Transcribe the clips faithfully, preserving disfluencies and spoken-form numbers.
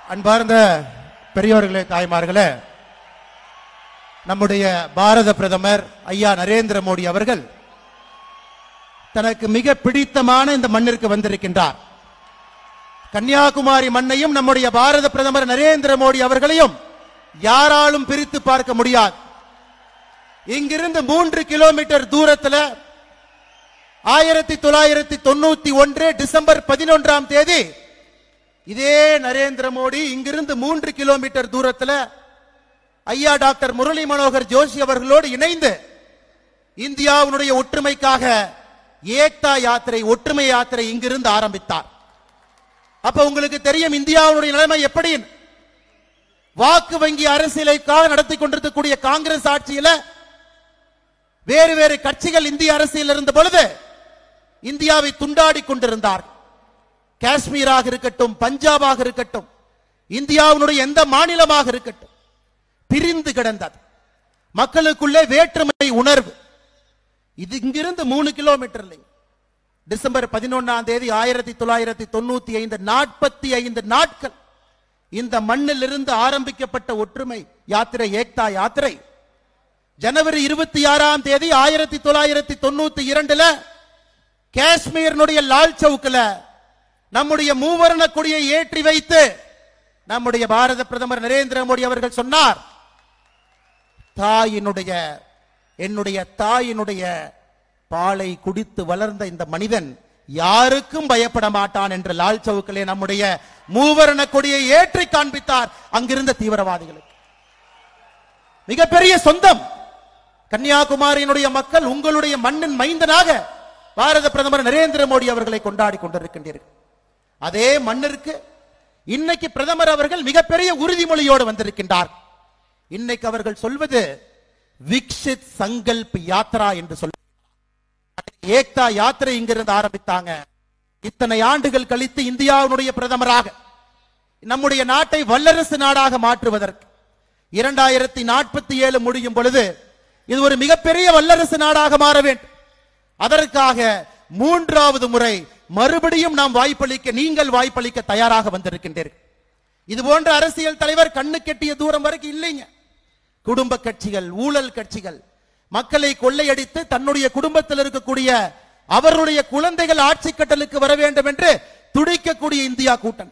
அன்பார்ந்த பெரியோர்களே, தாய்மார்களே, நம்முடைய பாரத பிரதமர் ஐயா நரேந்திர மோடி அவர்கள் தனக்கு மிக பிடித்தமான இந்த மண்ணிற்கு வந்திருக்கின்றார். கன்னியாகுமரி மண்ணையும் நம்முடைய பாரத பிரதமர் நரேந்திர மோடி அவர்களையும் யாராலும் பிரித்து பார்க்க முடியாது. இங்கிருந்து மூன்று கிலோமீட்டர் தூரத்தில் ஆயிரத்தி தொள்ளாயிரத்தி தொண்ணூத்தி ஒன்று டிசம்பர் பதினொன்றாம் தேதி இதே நரேந்திர மோடி இங்கிருந்து மூன்று கிலோமீட்டர் தூரத்தில் ஐயா டாக்டர் முரளி மனோகர் ஜோஷி அவர்களோடு இணைந்து இந்தியாவுடைய ஒற்றுமைக்காக ஏக்தா யாத்திரை, ஒற்றுமை யாத்திரை இங்கிருந்து ஆரம்பித்தார். அப்ப உங்களுக்கு தெரியும் இந்தியாவுடைய நிலைமை எப்படி. வாக்கு வங்கி அரசியலுக்காக நடத்தி கொண்டிருக்கக்கூடிய காங்கிரஸ் ஆட்சியில வேறு வேறு கட்சிகள் இந்திய அரசியல் இருந்த பொழுது இந்தியாவை துண்டாடி கொண்டிருந்தார். காஷ்மீராக இருக்கட்டும், பஞ்சாபாக இருக்கட்டும், இந்தியாவுடைய எந்த மாநிலமாக இருக்கட்டும், பிரிந்து கிடந்தது. மக்களுக்குள்ளே வேற்றுமை உணர்வு. இது இங்கிருந்து மூணு கிலோமீட்டர் டிசம்பர் பதினொன்றாம் தேதி ஆயிரத்தி தொள்ளாயிரத்தி தொண்ணூத்தி ஐந்து நாற்பத்தி ஐந்து நாட்கள் இந்த மண்ணில் இருந்து ஆரம்பிக்கப்பட்ட ஒற்றுமை யாத்திரை, ஏக்தா யாத்திரை ஜனவரி இருபத்தி ஆறாம் தேதி ஆயிரத்தி தொள்ளாயிரத்தி தொண்ணூத்தி இரண்டுல காஷ்மீரினுடைய லால் சவுக்கில் நம்முடைய மூவர்ண கொடியை ஏற்றி வைத்து நம்முடைய பாரத பிரதமர் நரேந்திர மோடி அவர்கள் சொன்னார், தாயினுடைய என்னுடைய தாயினுடைய பாலை குடித்து வளர்ந்த இந்த மனிதன் யாருக்கும் பயப்பட மாட்டான் என்று லால் சவுக்கிலே நம்முடைய மூவர்ண கொடியை ஏற்றி காண்பித்தார் அங்கிருந்த தீவிரவாதிகளுக்கு. மிகப்பெரிய சொந்தம். கன்னியாகுமரியினுடைய மக்கள் உங்களுடைய மண்ணின் மைந்தனாக பாரத பிரதமர் நரேந்திர மோடி அவர்களை கொண்டாடி கொண்டிருக்கின்றீர்கள். அதே மண்ணிற்கு இன்னைக்கு பிரதமர் அவர்கள் மிகப்பெரிய உறுதிமொழியோடு வந்திருக்கின்றார். இன்னைக்கு அவர்கள் சொல்வது விக்ஷித் சங்கல்ப் யாத்ரா என்று சொல்ல. ஏக்தா யாத்திரை இங்கிருந்து ஆரம்பித்தாங்க. இத்தனை ஆண்டுகள் கழித்து இந்தியாவுடைய பிரதமராக நம்முடைய நாட்டை வல்லரசு நாடாக மாற்றுவதற்கு இரண்டாயிரத்தி நாற்பத்தி ஏழு முடியும் பொழுது இது ஒரு மிகப்பெரிய வல்லரசு நாடாக மாற வேண்டும். அதற்காக மூன்றாவது முறை மறுபடியும் நாம் வாய்ப்பளிக்க, நீங்கள் வாய்ப்பளிக்க தயாராக வந்திருக்கின்றீர்கள். இது போன்ற அரசியல் தலைவர் கண்ணு கெட்டிய தூரம் வரைக்கும் இல்லைங்க. குடும்ப கட்சிகள், ஊழல் கட்சிகள் மக்களை கொள்ளையடித்து தன்னுடைய குடும்பத்தில் இருக்கக்கூடிய அவருடைய குழந்தைகள் ஆட்சி கட்டலுக்கு வர வேண்டும் என்று துடிக்கக்கூடிய இந்தியா கூட்டணி.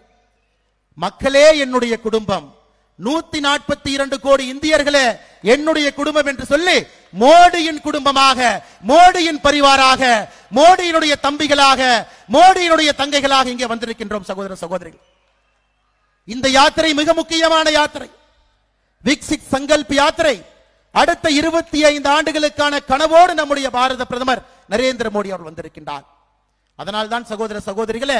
மக்களே என்னுடைய குடும்பம், நூத்தி நாற்பத்தி இரண்டு கோடி இந்தியர்களே என்னுடைய குடும்பம் என்று சொல்லி மோடியின் குடும்பமாக, மோடியின் பரிவாராக, மோடியினுடைய தம்பிகளாக, மோடியினுடைய தங்கைகளாக இங்கே வந்திருக்கின்றோம் சகோதர சகோதரிகள். இந்த யாத்திரை மிக முக்கியமான யாத்திரை. விக்சித் சங்கல்ப் யாத்திரை அடுத்த இருபத்தி ஐந்து ஆண்டுகளுக்கான கனவோடு நம்முடைய பாரத பிரதமர் நரேந்திர மோடி அவர்கள் வந்திருக்கின்றார். அதனால் தான் சகோதர சகோதரிகளே,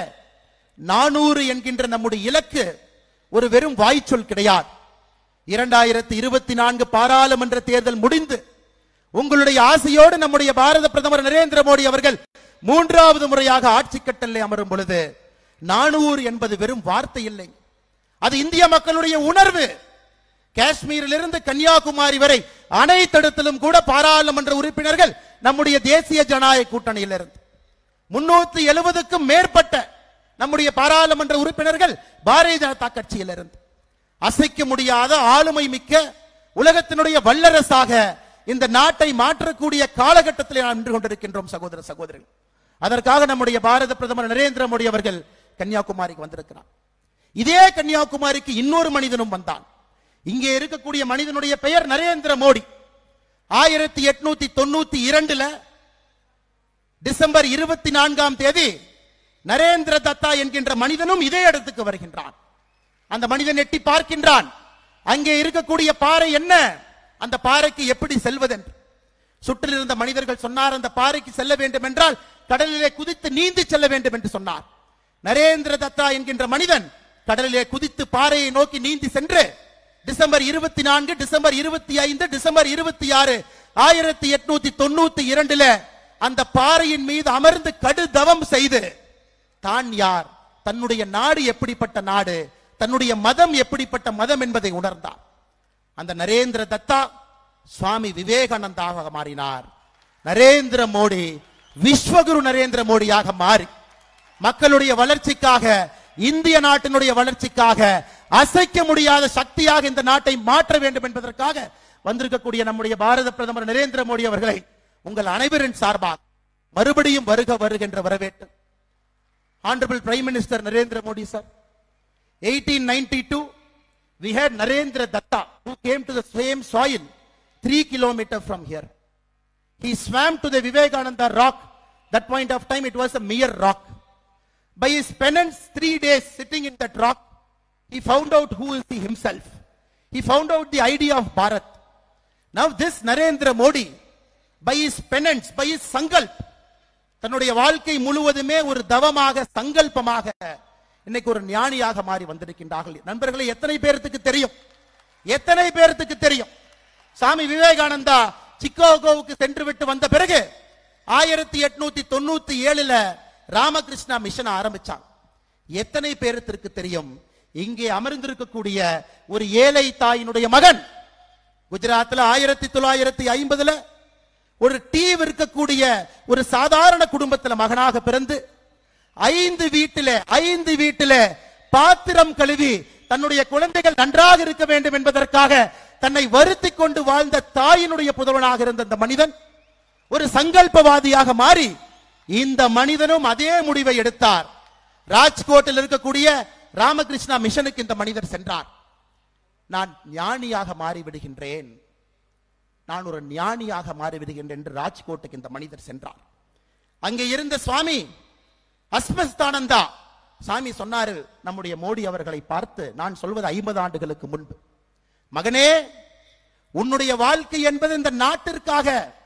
நானூறு என்கின்ற நம்முடைய இலக்கு ஒரு வெறும் வாய்ச்சொல் கிடையாது. இரண்டாயிரத்தி இருபத்தி நான்கு பாராளுமன்ற தேர்தல் முடிந்து உங்களுடைய ஆசையோடு நம்முடைய பாரத பிரதமர் நரேந்திர மோடி அவர்கள் மூன்றாவது முறையாக ஆட்சி கட்டலில் அமரும் பொழுது நானூறு என்பது வெறும் வார்த்தை இல்லை, அது இந்திய மக்களுடைய உணர்வு. காஷ்மீரிலிருந்து கன்னியாகுமரி வரை அனைத்து இடத்திலும் கூட பாராளுமன்ற உறுப்பினர்கள் நம்முடைய தேசிய ஜனநாயக கூட்டணியில் இருந்து முன்னூத்தி எழுபதுக்கும் மேற்பட்ட நம்முடைய பாராளுமன்ற உறுப்பினர்கள் பாரதிய ஜனதா கட்சியில் இருந்து அசைக்க முடியாத ஆளுமை மிக்க உலகத்தினுடைய வல்லரசாக இந்த நாட்டை மாற்றக்கூடிய காலகட்டத்தில் நாம் நின்று கொண்டிருக்கின்றோம் சகோதர சகோதரிகள். அதற்காக நம்முடைய பாரத பிரதமர் நரேந்திர மோடி அவர்கள் கன்னியாகுமரிக்கு வந்திருக்கிறார். இதே கன்னியாகுமரிக்கு இன்னொரு மனிதனும் வந்தான். இங்கே இருக்கக்கூடிய மனிதனுடைய பெயர் நரேந்திர மோடி. ஆயிரத்தி எட்நூத்தி தொண்ணூத்தி இரண்டுல டிசம்பர் இருபத்தி நான்காம் தேதி நரேந்திர தத்தா என்கின்ற மனிதனும் இதே இடத்துக்கு வருகின்றான். அந்த மனிதன் எட்டி பார்க்கின்றான். அங்கே இருக்கக்கூடிய பாறை என்ன, அந்த பாறைக்கு எப்படி செல்வதென்று சுற்றில் இருந்த மனிதர்கள் சொன்னார், அந்த பாறைக்கு செல்ல வேண்டும் என்றால் கடலிலே குதித்து நீந்தி செல்ல வேண்டும் என்று சொன்னார். நரேந்திர தத்தா என்கின்ற மனிதன் கடலிலே குதித்து பாறையை நோக்கி நீந்தி சென்று டிசம்பர் இருபத்தி நான்கு, டிசம்பர் இருபத்தி ஐந்து, டிசம்பர் இருபத்தி ஆறு ஆயிரத்தி எட்நூத்தி தொண்ணூத்தி இரண்டுல அந்த பாறையின் மீது அமர்ந்து கடு தவம் செய்து தான் யார், தன்னுடைய நாடு எப்படிப்பட்ட நாடு, தன்னுடைய மதம் எப்படிப்பட்ட மதம் என்பதை உணர்ந்தார். அந்த நரேந்திர தத்தா சுவாமி விவேகானந்தாக மாறினார். நரேந்திர மோடி விஸ்வகுரு நரேந்திர மோடியாக மாறி மக்களுடைய வளர்ச்சிக்காக, இந்திய நாட்டினுடைய வளர்ச்சிக்காக அசைக்க முடியாத சக்தியாக இந்த நாட்டை மாற்ற வேண்டும் என்பதற்காக வந்திருக்கக்கூடிய நம்முடைய பாரத பிரதமர் நரேந்திர மோடி அவர்களை உங்கள் அனைவரின் சார்பாக மறுபடியும் வருக வருகின்ற வரவேற்று. Honorable Prime Minister Narendra Modi sir, eighteen ninety-two we had Narendra Datta who came to the same soil three kilometers from here. He swam to the Vivekananda rock. That point of time it was a mere rock. By his penance, three days sitting in that rock, he found out who is he himself. He found out the idea of Bharat. Now this Narendra Modi, by his penance, by his sankalp, தன்னுடைய வாழ்க்கை முழுவதுமே ஒரு தவமாக சங்கல்பமாக இன்னைக்கு ஒரு ஞானியாக மாறி வந்திருக்கின்றார்கள். நண்பர்களே, எத்தனை பேருக்கு தெரியும்? எத்தனை பேருக்கு தெரியும்? சாமி விவேகானந்தா சிக்காகோவுக்கு சென்று விட்டு வந்த பிறகு ஆயிரத்தி எட்நூத்தி தொண்ணூத்தி ஏழுல ராமகிருஷ்ணா மிஷன் ஆரம்பிச்சாங்க. எத்தனை பேருக்கு தெரியும்? இங்கே அமர்ந்திருக்கக்கூடிய ஒரு ஏழை தாயினுடைய மகன் குஜராத்ல ஆயிரத்தி தொள்ளாயிரத்தி ஐம்பதுல ஒரு டீ விற்கக்கூடிய ஒரு சாதாரண குடும்பத்தில் மகனாக பிறந்து ஐந்து வீட்டிலே ஐந்து வீட்டிலே பாத்திரம் கழுவி தன்னுடைய குழந்தைகள் நன்றாக இருக்க வேண்டும் என்பதற்காக தன்னை வருத்தி கொண்டு வாழ்ந்த தாயினுடைய புதல்வனாக இருந்த இந்த மனிதன் ஒரு சங்கல்பவாதியாக மாறி இந்த மனிதனும் அதே முடிவை எடுத்தார். ராஜ்கோட்டில் இருக்கக்கூடிய ராமகிருஷ்ணா மிஷனுக்கு இந்த மனிதர் சென்றார். நான் ஞானியாக மாறிவிடுகின்றேன், நான் ஒரு ஞானியாக மாறிவிடுகின்றேன் என்று ராஜ்கோட்டுக்கு இந்த மனிதர் சென்றார். அங்கே இருந்த சுவாமி அஸ்மஸ்தானந்தா சாமி சொன்னாரு நம்முடைய மோடி அவர்களை பார்த்து, நான் சொல்வது ஐம்பது ஆண்டுகளுக்கு முன்பு, மகனே, உன்னுடைய வாழ்க்கை என்பது இந்த நாட்டிற்காக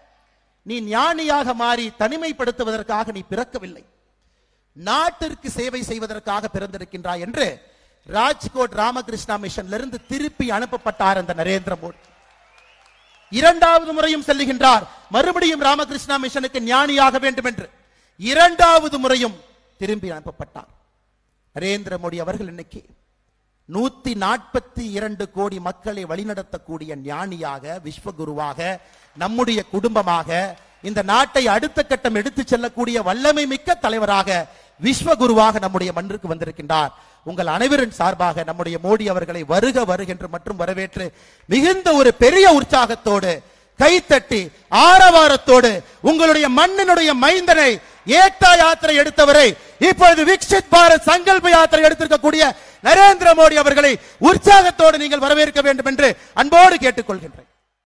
நீ ஞானியாக மாறி தனிமைப்படுத்துவதற்காக நீ பிறக்கவில்லை, நாட்டிற்கு சேவை செய்வதற்காக பிறந்திருக்கின்றாய் என்று ராஜ்கோட் ராமகிருஷ்ணா மிஷன்ல இருந்து திருப்பி அனுப்பப்பட்டார் அந்த நரேந்திர மோடி. இரண்டாவது முறையும் செல்லுகின்றார், மறுபடியும் ராமகிருஷ்ணா மிஷனுக்கு ஞானியாக வேண்டும் என்று இரண்டாவது முறையும் திரும்பி அனுப்பப்பட்டார். நரேந்திர மோடி அவர்கள் இன்னைக்கு நூத்தி நாற்பத்தி இரண்டு கோடி மக்களை வழிநடத்தக்கூடிய ஞானியாக, விஸ்வகுருவாக, நம்முடைய குடும்பமாக இந்த நாட்டை அடுத்த கட்டம் எடுத்து செல்லக்கூடிய வல்லமை மிக்க தலைவராக, விஸ்வகுருவாக நம்முடைய மண்ணிற்கு வந்திருக்கின்றார். உங்கள் அனைவரின் சார்பாக நம்முடைய மோடி அவர்களை வருக வருகின்ற மற்றும் வரவேற்று மிகுந்த ஒரு பெரிய உற்சாகத்தோடு கைத்தட்டி ஆரவாரத்தோடு உங்களுடைய மண்ணினுடைய மைந்தனை ஏக்தா யாத்திரை எடுத்தவரை இப்பொழுது விக்சித் பாரத் சங்கல்ப யாத்திரை எடுத்திருக்கக்கூடிய நரேந்திர மோடி அவர்களை உற்சாகத்தோடு நீங்கள் வரவேற்க வேண்டும் என்று அன்போடு கேட்டுக்கொள்கின்றேன்.